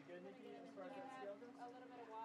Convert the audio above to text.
good, Nikki, as far as that scale goes? A little bit of water.